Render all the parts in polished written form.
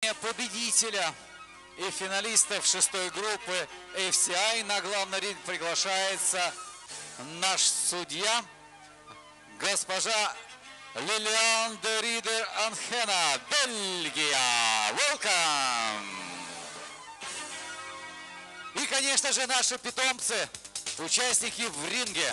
награждение победителя и финалистов 6-й группы FCI на главный ринг приглашается наш судья, госпожа Лилиан де Ридер Анхена, Бельгия. Welcome! И, конечно же, наши питомцы, участники в ринге.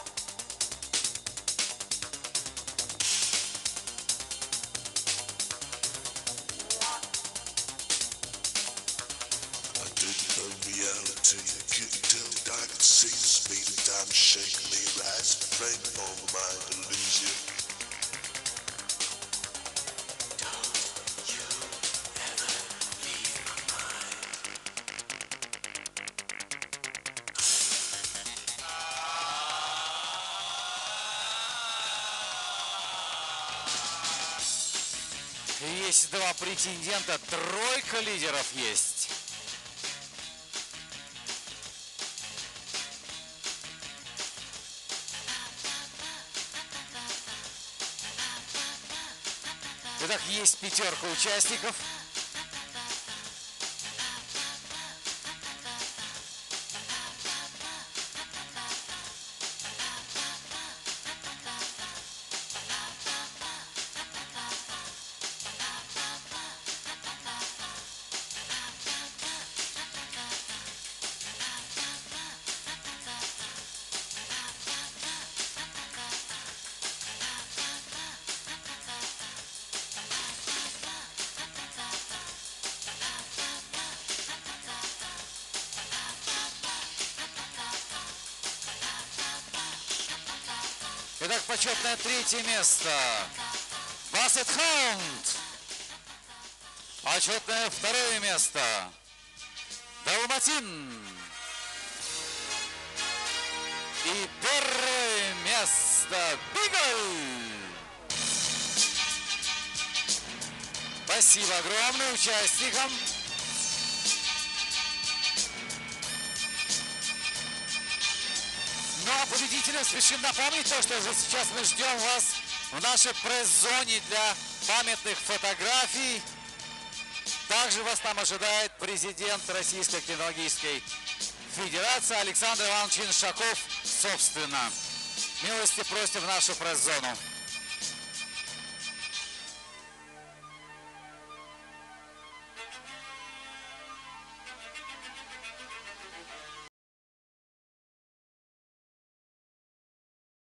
Есть два претендента, тройка лидеров есть. Итак, есть пятерка участников. Итак, почетное третье место. Бассет Хаунд. Почетное второе место. Далматин. И первое место. Бигль. Спасибо огромное участникам. Ну а победителям спешим напомнить то, что уже сейчас мы ждем вас в нашей пресс-зоне для памятных фотографий. Также вас там ожидает президент Российской кинологической федерации Александр Иванович Иншаков собственно. Милости просим в нашу пресс-зону.